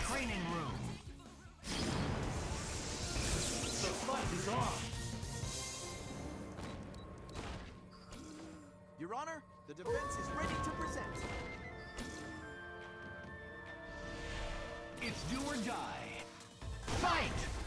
training room. The fight is on. Your Honor, the defense is ready to present. It's do or die. Fight!